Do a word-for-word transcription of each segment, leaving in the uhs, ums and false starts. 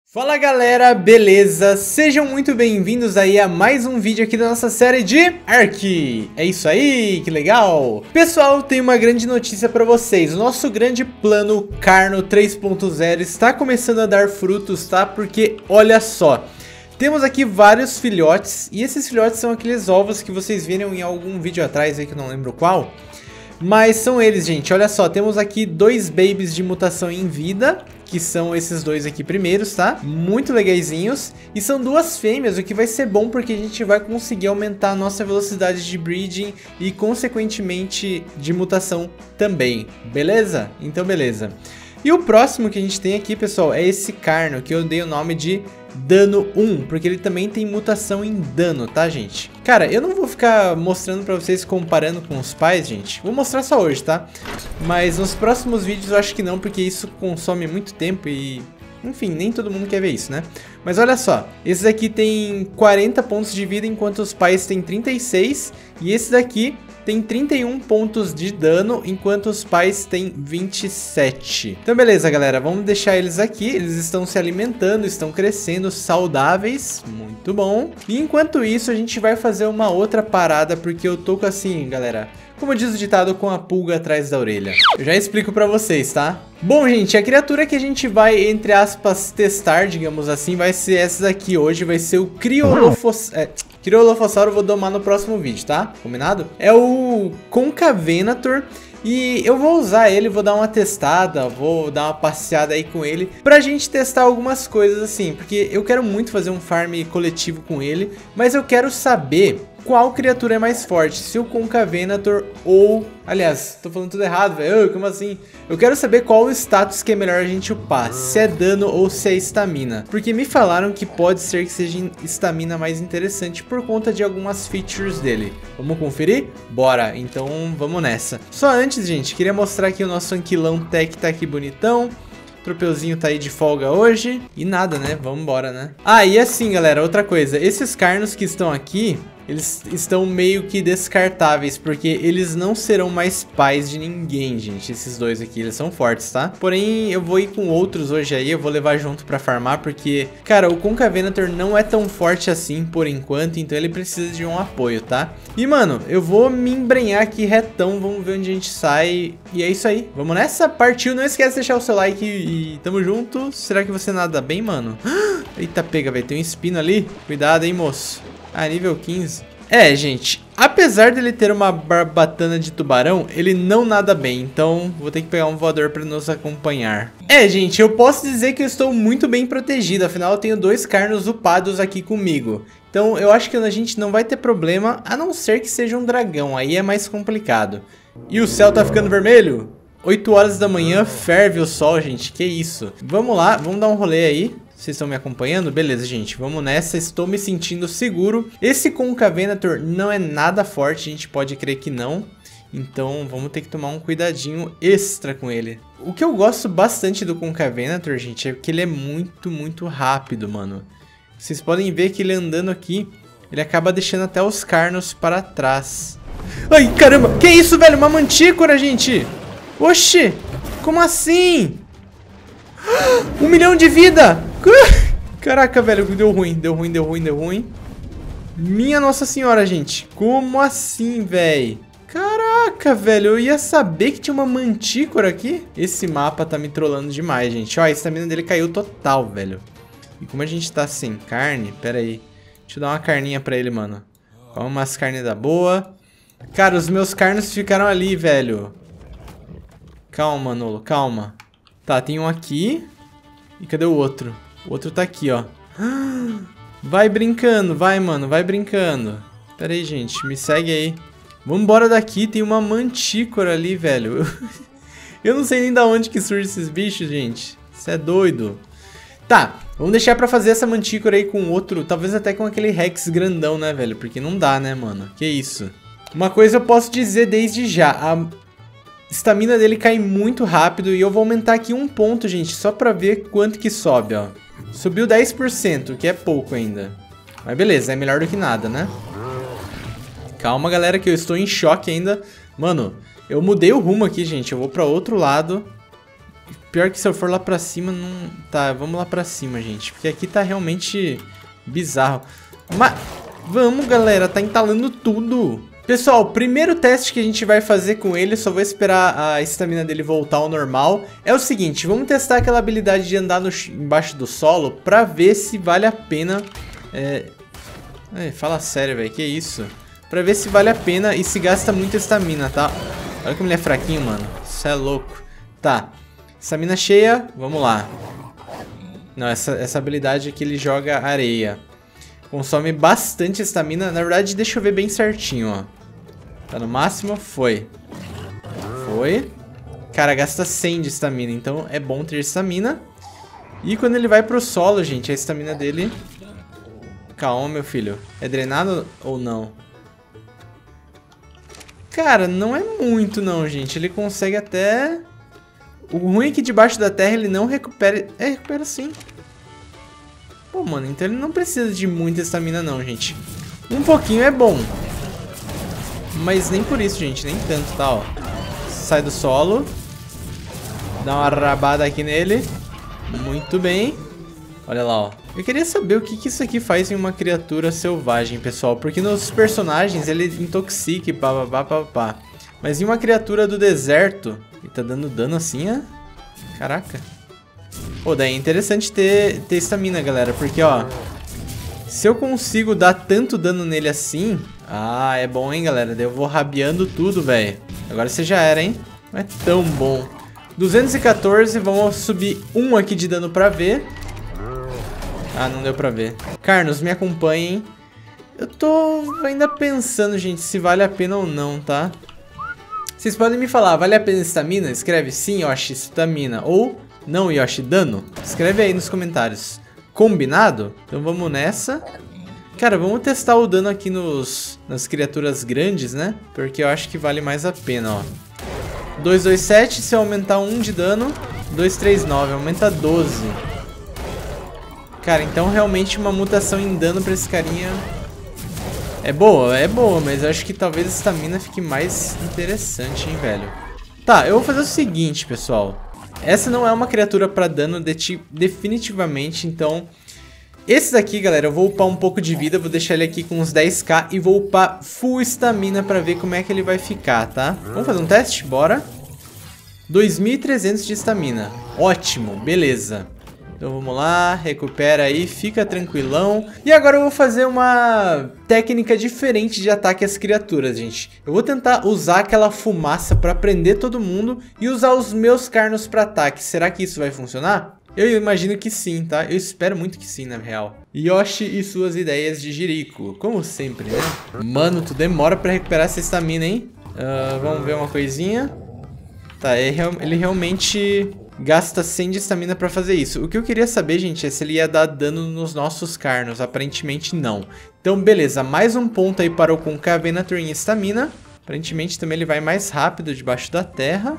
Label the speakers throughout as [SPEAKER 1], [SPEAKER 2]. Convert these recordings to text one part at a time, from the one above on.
[SPEAKER 1] Fala galera, beleza? Sejam muito bem-vindos aí a mais um vídeo aqui da nossa série de Ark. É isso aí, que legal! Pessoal, tenho uma grande notícia para vocês. O nosso grande plano Carno três ponto zero está começando a dar frutos, tá? Porque olha só, temos aqui vários filhotes e esses filhotes são aqueles ovos que vocês viram em algum vídeo atrás aí que eu não lembro qual. Mas são eles, gente, olha só, temos aqui dois babies de mutação em vida, que são esses dois aqui primeiros, tá? Muito legaisinhos. E são duas fêmeas, o que vai ser bom porque a gente vai conseguir aumentar a nossa velocidade de breeding e, consequentemente, de mutação também, beleza? Então, beleza. E o próximo que a gente tem aqui, pessoal, é esse Carno, que eu dei o nome de Dano um, porque ele também tem mutação em dano, tá, gente? Cara, eu não vou ficar mostrando pra vocês comparando com os pais, gente. Vou mostrar só hoje, tá? Mas nos próximos vídeos eu acho que não, porque isso consome muito tempo e... enfim, nem todo mundo quer ver isso, né? Mas olha só, esses aqui tem quarenta pontos de vida, enquanto os pais têm trinta e seis. E esse daqui tem trinta e um pontos de dano, enquanto os pais têm vinte e sete. Então beleza, galera, vamos deixar eles aqui. Eles estão se alimentando, estão crescendo, saudáveis, muito bom. E enquanto isso, a gente vai fazer uma outra parada, porque eu tô com assim, galera... como diz o ditado, com a pulga atrás da orelha. Eu já explico pra vocês, tá? Bom, gente, a criatura que a gente vai, entre aspas, testar, digamos assim, vai ser essa daqui hoje. Vai ser o Criolofos... É, Criolofossauro, eu vou domar no próximo vídeo, tá? Combinado? É o Concavenator. E eu vou usar ele, vou dar uma testada, vou dar uma passeada aí com ele pra gente testar algumas coisas assim, porque eu quero muito fazer um farm coletivo com ele, mas eu quero saber qual criatura é mais forte, se o Concavenator ou... aliás, tô falando tudo errado, velho, como assim? Eu quero saber qual o status que é melhor a gente upar, se é dano ou se é estamina, porque me falaram que pode ser que seja estamina mais interessante por conta de algumas features dele. Vamos conferir? Bora, então vamos nessa. Só antes, gente, queria mostrar aqui o nosso Anquilão Tech, tá aqui bonitão. O Tropeuzinho tá aí de folga hoje. E nada, né? Vamos embora, né? Ah, e assim, galera, outra coisa. Esses carnos que estão aqui, eles estão meio que descartáveis, porque eles não serão mais pais de ninguém, gente. Esses dois aqui, eles são fortes, tá? Porém, eu vou ir com outros hoje aí, eu vou levar junto pra farmar, porque, cara, o Concavenator não é tão forte assim por enquanto, então ele precisa de um apoio, tá? E, mano, eu vou me embrenhar aqui retão, vamos ver onde a gente sai. E é isso aí, vamos nessa? Partiu, não esquece de deixar o seu like e, e tamo junto. Será que você nada bem, mano? Eita, pega, velho, tem um espino ali. Cuidado, hein, moço. Ah, nível quinze. É, gente, apesar dele ter uma barbatana de tubarão, ele não nada bem, então vou ter que pegar um voador para nos acompanhar. É, gente, eu posso dizer que eu estou muito bem protegido, afinal eu tenho dois carnos upados aqui comigo. Então eu acho que a gente não vai ter problema, a não ser que seja um dragão, aí é mais complicado. E o céu tá ficando vermelho? oito horas da manhã, ferve o sol, gente, que isso. Vamos lá, vamos dar um rolê aí. Vocês estão me acompanhando? Beleza, gente, vamos nessa, estou me sentindo seguro. Esse Concavenator não é nada forte, a gente pode crer que não. Então vamos ter que tomar um cuidadinho extra com ele. O que eu gosto bastante do Concavenator, gente, é que ele é muito, muito rápido, mano. Vocês podem ver que ele andando aqui, ele acaba deixando até os carnos para trás. Ai, caramba, que isso, velho? Uma mantícora, gente! Oxi, como assim? Um milhão de vida! Caraca, velho, deu ruim, deu ruim, deu ruim, deu ruim. Minha nossa senhora, gente. Como assim, velho? Caraca, velho, eu ia saber que tinha uma mantícora aqui. Esse mapa tá me trollando demais, gente. Ó, a estamina dele caiu total, velho. E como a gente tá sem carne, pera aí. Deixa eu dar uma carninha pra ele, mano. Come umas carnes da boa. Cara, os meus carnos ficaram ali, velho. Calma, Manolo, calma. Tá, tem um aqui. E cadê o outro? O outro tá aqui, ó. Vai brincando, vai, mano, vai brincando. Pera aí, gente, me segue aí. Vamos embora daqui, tem uma mantícora ali, velho. Eu não sei nem da onde que surge esses bichos, gente. Isso é doido. Tá, vamos deixar pra fazer essa mantícora aí com outro. Talvez até com aquele Rex grandão, né, velho? Porque não dá, né, mano? Que isso. Uma coisa eu posso dizer desde já. A estamina dele cai muito rápido e eu vou aumentar aqui um ponto, gente, só pra ver quanto que sobe, ó. Subiu dez por cento, que é pouco ainda. Mas beleza, é melhor do que nada, né? Calma, galera, que eu estou em choque ainda. Mano, eu mudei o rumo aqui, gente. Eu vou pra outro lado. Pior que se eu for lá pra cima, não... Tá, vamos lá pra cima, gente. Porque aqui tá realmente bizarro. Mas... Vamos, galera. Tá entalando tudo. Pessoal, o primeiro teste que a gente vai fazer com ele, só vou esperar a estamina dele voltar ao normal, é o seguinte, vamos testar aquela habilidade de andar no, embaixo do solo pra ver se vale a pena... É... É, fala sério, velho, que isso? Pra ver se vale a pena e se gasta muita estamina, tá? Olha como ele é fraquinho, mano. Isso é louco. Tá, estamina cheia, vamos lá. Não, essa, essa habilidade aqui ele joga areia. Consome bastante estamina, na verdade deixa eu ver bem certinho, ó. Tá no máximo? Foi. Foi. Cara, gasta cem de estamina, então é bom ter estamina. E quando ele vai pro solo, gente, a estamina dele... Calma, meu filho. É drenado ou não? Cara, não é muito não, gente. Ele consegue até... O ruim é que debaixo da terra ele não recupera... É, recupera sim. Pô, mano, então ele não precisa de muita estamina não, gente. Um pouquinho é bom. Mas nem por isso, gente, nem tanto, tá, ó. Sai do solo. Dá uma rabada aqui nele. Muito bem. Olha lá, ó. Eu queria saber o que, que isso aqui faz em uma criatura selvagem, pessoal. Porque nos personagens ele intoxica e pá, pá, pá, pá. Mas em uma criatura do deserto... Ele tá dando dano assim, ó. Caraca. Pô, daí é interessante ter ter estamina, galera. Porque, ó... Se eu consigo dar tanto dano nele assim... Ah, é bom, hein, galera? Daí eu vou rabiando tudo, velho. Agora você já era, hein? Não é tão bom. duzentos e quatorze, vamos subir um aqui de dano pra ver. Ah, não deu pra ver. Carnos, me acompanhem. Eu tô ainda pensando, gente, se vale a pena ou não, tá? Vocês podem me falar, vale a pena estamina? Escreve sim, Yoshi, estamina. Ou não, Yoshi, dano. Escreve aí nos comentários. Combinado? Então vamos nessa. Cara, vamos testar o dano aqui nos, nas criaturas grandes, né? Porque eu acho que vale mais a pena, ó. dois, dois, sete, se eu aumentar um de dano. dois, três, nove, aumenta doze. Cara, então realmente uma mutação em dano pra esse carinha... É boa, é boa, mas eu acho que talvez a estamina fique mais interessante, hein, velho. Tá, eu vou fazer o seguinte, pessoal. Essa não é uma criatura pra dano de definitivamente, então... Esse daqui, galera, eu vou upar um pouco de vida, vou deixar ele aqui com uns dez k e vou upar full estamina pra ver como é que ele vai ficar, tá? Vamos fazer um teste? Bora. dois mil e trezentos de estamina. Ótimo, beleza. Então vamos lá, recupera aí, fica tranquilão. E agora eu vou fazer uma técnica diferente de ataque às criaturas, gente. Eu vou tentar usar aquela fumaça pra prender todo mundo e usar os meus carnos pra ataque. Será que isso vai funcionar? Eu imagino que sim, tá? Eu espero muito que sim, na real. Yoshi e suas ideias de Jirico. Como sempre, né? Mano, tu demora pra recuperar essa estamina, hein? Uh, vamos ver uma coisinha. Tá, ele realmente gasta cem de estamina pra fazer isso. O que eu queria saber, gente, é se ele ia dar dano nos nossos carnos. Aparentemente não. Então, beleza. Mais um ponto aí para o Concavenator em estamina. Aparentemente também ele vai mais rápido debaixo da terra.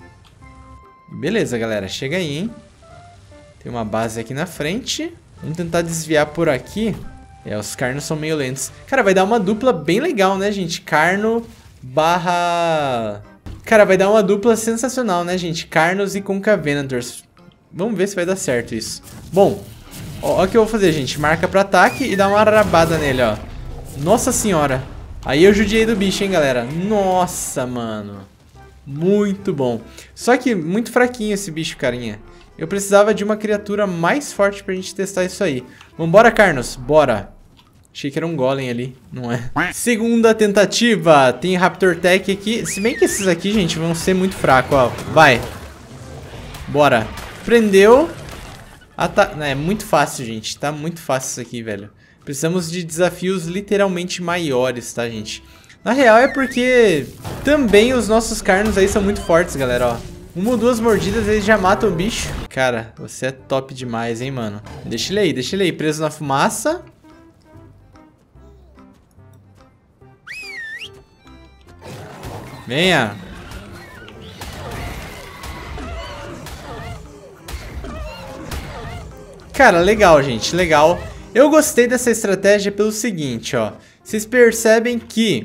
[SPEAKER 1] Beleza, galera. Chega aí, hein? Tem uma base aqui na frente. Vamos tentar desviar por aqui. É, os carnos são meio lentos. Cara, vai dar uma dupla bem legal, né, gente? Carno barra... Cara, vai dar uma dupla sensacional, né, gente? Carnos e Concavenators. Vamos ver se vai dar certo isso. Bom, ó, ó o que eu vou fazer, gente. Marca pra ataque e dá uma rabada nele, ó. Nossa senhora. Aí eu judiei do bicho, hein, galera. Nossa, mano. Muito bom. Só que muito fraquinho esse bicho, carinha. Eu precisava de uma criatura mais forte pra gente testar isso aí. Vambora, Carnos, bora. Achei que era um golem ali, não é? Segunda tentativa. Tem Raptor Tech aqui. Se bem que esses aqui, gente, vão ser muito fracos, ó. Vai. Bora. Prendeu. Ata... É muito fácil, gente. Tá muito fácil isso aqui, velho. Precisamos de desafios literalmente maiores, tá, gente? Na real é porque também os nossos carnos aí são muito fortes, galera, ó. Uma ou duas mordidas, eles já matam o bicho. Cara, você é top demais, hein, mano. Deixa ele aí, deixa ele aí, preso na fumaça. Venha. Cara, legal, gente, legal. Eu gostei dessa estratégia pelo seguinte, ó. Vocês percebem que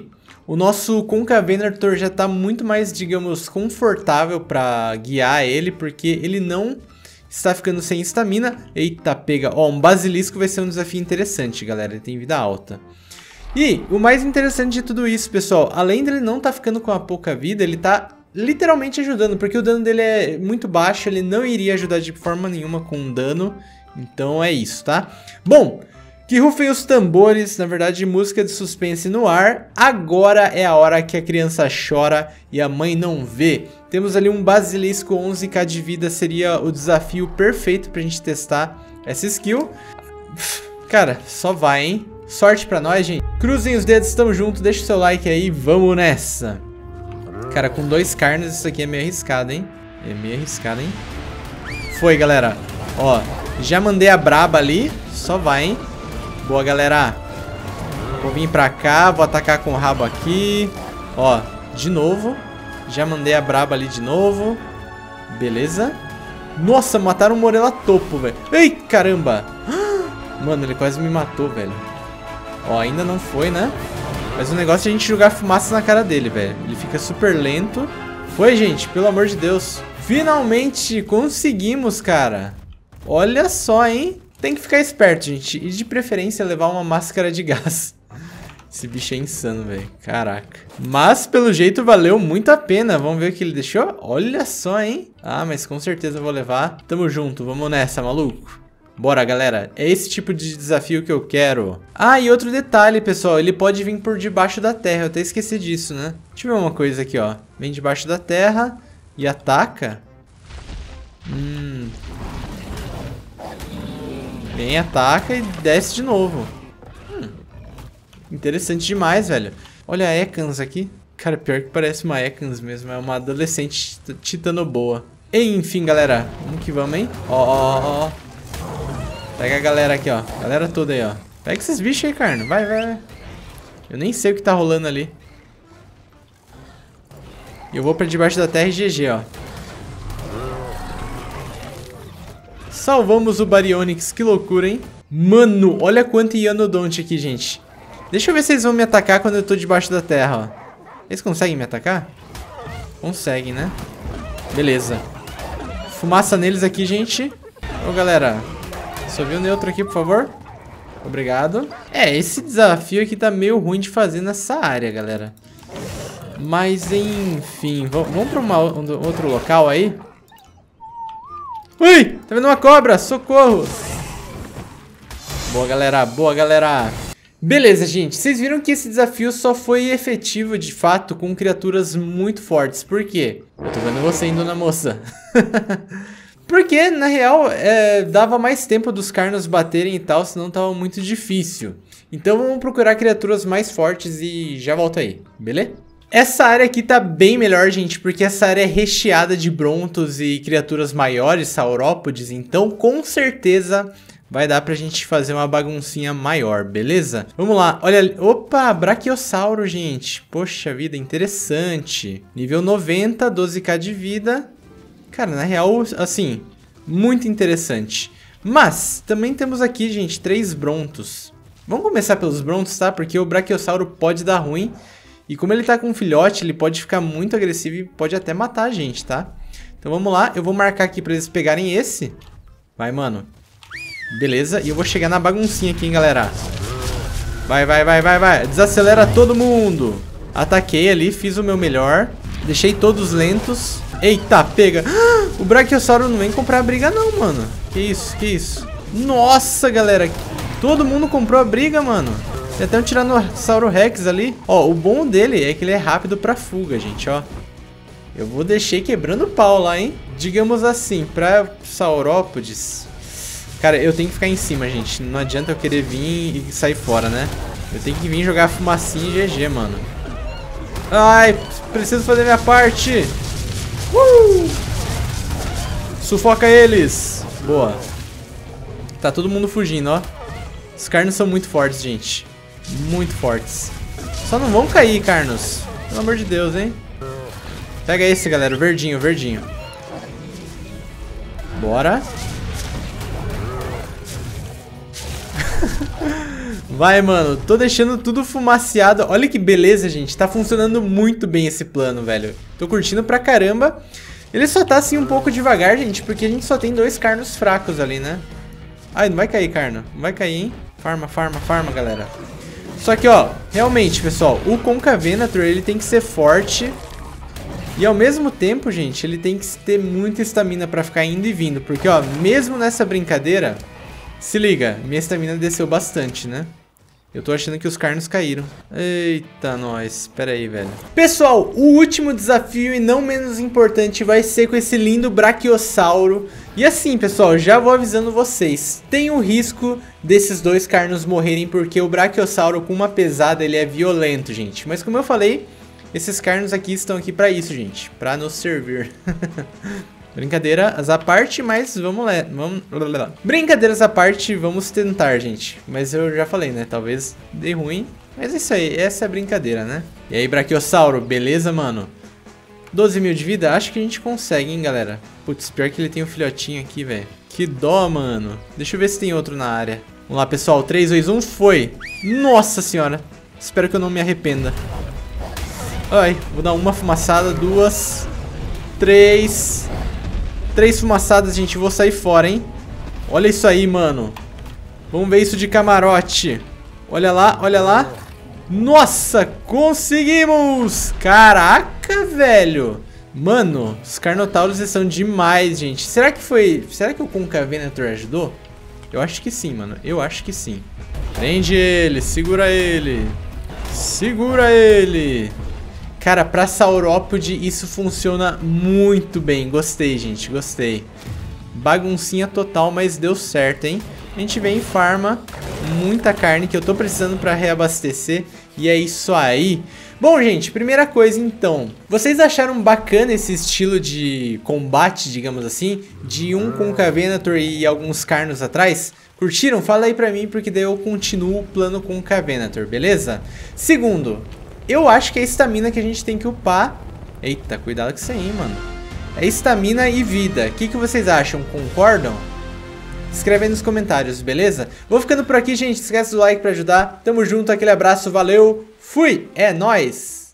[SPEAKER 1] O nosso Conca Venator já tá muito mais, digamos, confortável pra guiar ele, porque ele não está ficando sem estamina. Eita, pega. Ó, um basilisco vai ser um desafio interessante, galera. Ele tem vida alta. E o mais interessante de tudo isso, pessoal, além dele não tá ficando com a pouca vida, ele tá literalmente ajudando, porque o dano dele é muito baixo, ele não iria ajudar de forma nenhuma com dano. Então é isso, tá? Bom, que rufem os tambores, na verdade, música de suspense no ar. Agora é a hora que a criança chora e a mãe não vê. Temos ali um basilisco, onze k de vida, seria o desafio perfeito pra gente testar essa skill. Cara, só vai, hein? Sorte pra nós, gente. Cruzem os dedos, tamo junto, deixa o seu like aí, vamos nessa. Cara, com dois carnes isso aqui é meio arriscado, hein? É meio arriscado, hein? Foi, galera. Ó, já mandei a braba ali, só vai, hein? Boa, galera. Vou vir pra cá, vou atacar com o rabo aqui. Ó, de novo. Já mandei a braba ali de novo. Beleza. Nossa, mataram o Morela topo, velho. Ei, caramba. Mano, ele quase me matou, velho. Ó, ainda não foi, né? Mas o negócio é a gente jogar fumaça na cara dele, velho. Ele fica super lento. Foi, gente, pelo amor de Deus. Finalmente conseguimos, cara. Olha só, hein? Tem que ficar esperto, gente. E de preferência levar uma máscara de gás. Esse bicho é insano, velho. Caraca. Mas, pelo jeito, valeu muito a pena. Vamos ver o que ele deixou? Olha só, hein? Ah, mas com certeza eu vou levar. Tamo junto. Vamos nessa, maluco. Bora, galera. É esse tipo de desafio que eu quero. Ah, e outro detalhe, pessoal. Ele pode vir por debaixo da terra. Eu até esqueci disso, né? Deixa eu ver uma coisa aqui, ó. Vem debaixo da terra e ataca. Hum... Vem, ataca e desce de novo. Hum. Interessante demais, velho. Olha a Ekans aqui. Cara, pior que parece uma Ekans mesmo. É uma adolescente titanoboa. Enfim, galera. Vamos que vamos, hein? Ó, ó, ó. Pega a galera aqui, ó. Galera toda aí, ó. Pega esses bichos aí, carno. Vai, vai, vai. Eu nem sei o que tá rolando ali. Eu vou pra debaixo da terra e G G, ó. Salvamos o Baryonyx, que loucura, hein? Mano, olha quanto Ianodonte aqui, gente. Deixa eu ver se eles vão me atacar quando eu tô debaixo da terra, ó. Eles conseguem me atacar? Conseguem, né? Beleza. Fumaça neles aqui, gente. Ô, galera. Só viu o neutro aqui, por favor. Obrigado. É, esse desafio aqui tá meio ruim de fazer nessa área, galera. Mas, enfim. Vamos pra uma, um, outro local aí? Ui! Tá vendo uma cobra? Socorro! Boa, galera. Boa, galera. Beleza, gente. Vocês viram que esse desafio só foi efetivo, de fato, com criaturas muito fortes. Por quê? Eu tô vendo você indo na moça. Porque, na real, é, dava mais tempo dos carnos baterem e tal, senão tava muito difícil. Então vamos procurar criaturas mais fortes e já volto aí, beleza? Essa área aqui tá bem melhor, gente, porque essa área é recheada de brontos e criaturas maiores, saurópodes, então com certeza vai dar pra gente fazer uma baguncinha maior, beleza? Vamos lá, olha ali. Opa, Brachiosauro, gente. Poxa vida, interessante. Nível noventa, doze k de vida. Cara, na real, assim, muito interessante. Mas, também temos aqui, gente, três brontos. Vamos começar pelos brontos, tá? Porque o Brachiosauro pode dar ruim. E como ele tá com um filhote, ele pode ficar muito agressivo e pode até matar a gente, tá? Então vamos lá, eu vou marcar aqui pra eles pegarem esse. Vai, mano. Beleza, e eu vou chegar na baguncinha aqui, hein, galera. Vai, vai, vai, vai, vai. Desacelera todo mundo. Ataquei ali, fiz o meu melhor. Deixei todos lentos. Eita, pega. O Brachiosauro não vem comprar a briga não, mano. Que isso, que isso. Nossa, galera. Todo mundo comprou a briga, mano. Tem até um Tiranossauro Rex ali. Ó, o bom dele é que ele é rápido pra fuga, gente, ó. Eu vou deixar quebrando o pau lá, hein. Digamos assim, pra saurópodes. Cara, eu tenho que ficar em cima, gente. Não adianta eu querer vir e sair fora, né? Eu tenho que vir jogar fumacinha e G G, mano. Ai, preciso fazer minha parte. Uh! Sufoca eles. Boa. Tá todo mundo fugindo, ó. Os carnos são muito fortes, gente. Muito fortes. Só não vão cair, carnos. Pelo amor de Deus, hein. Pega esse, galera. O verdinho, o verdinho. Bora. Vai, mano. Tô deixando tudo fumaciado. Olha que beleza, gente. Tá funcionando muito bem esse plano, velho. Tô curtindo pra caramba. Ele só tá assim um pouco devagar, gente, porque a gente só tem dois carnos fracos ali, né? Ai, não vai cair, carno. Não vai cair, hein? Farma, farma, farma, galera. Só que, ó, realmente, pessoal, o Concavenator, ele tem que ser forte. E ao mesmo tempo, gente, ele tem que ter muita estamina pra ficar indo e vindo. Porque, ó, mesmo nessa brincadeira, se liga, minha estamina desceu bastante, né? Eu tô achando que os carnos caíram. Eita, nós. Pera aí, velho. Pessoal, o último desafio e não menos importante vai ser com esse lindo Brachiosauro. E assim, pessoal, já vou avisando vocês. Tem o risco desses dois carnos morrerem porque o Brachiosauro com uma pesada, ele é violento, gente. Mas como eu falei, esses carnos aqui estão aqui pra isso, gente. Pra nos servir. Brincadeiras à parte, mas vamos lá. Vamos... Brincadeiras à parte, vamos tentar, gente. Mas eu já falei, né? Talvez dê ruim. Mas é isso aí, essa é a brincadeira, né? E aí, Brachiosauro, beleza, mano? doze mil de vida? Acho que a gente consegue, hein, galera? Putz, pior que ele tem um filhotinho aqui, velho. Que dó, mano. Deixa eu ver se tem outro na área. Vamos lá, pessoal. três, dois, um, foi. Nossa senhora. Espero que eu não me arrependa. Ai, vou dar uma fumaçada, duas, três... Três fumaçadas, gente. Vou sair fora, hein? Olha isso aí, mano. Vamos ver isso de camarote. Olha lá, olha lá. Nossa, conseguimos! Caraca, velho. Mano, os Carnotauros são demais, gente. Será que foi... Será que o Concavenator ajudou? Eu acho que sim, mano. Eu acho que sim. Prende ele, segura ele. Segura ele. Cara, pra Saurópode isso funciona muito bem. Gostei, gente, gostei. Baguncinha total, mas deu certo, hein? A gente vem e farma muita carne que eu tô precisando pra reabastecer. E é isso aí. Bom, gente, primeira coisa então. Vocês acharam bacana esse estilo de combate, digamos assim? De um Concavenator e alguns carnos atrás? Curtiram? Fala aí pra mim, porque daí eu continuo o plano Concavenator, beleza? Segundo... Eu acho que é estamina que a gente tem que upar. Eita, cuidado com isso aí, mano. É estamina e vida. O que, que vocês acham? Concordam? Escreve aí nos comentários, beleza? Vou ficando por aqui, gente. Esquece do like pra ajudar. Tamo junto, aquele abraço, valeu. Fui! É nóis!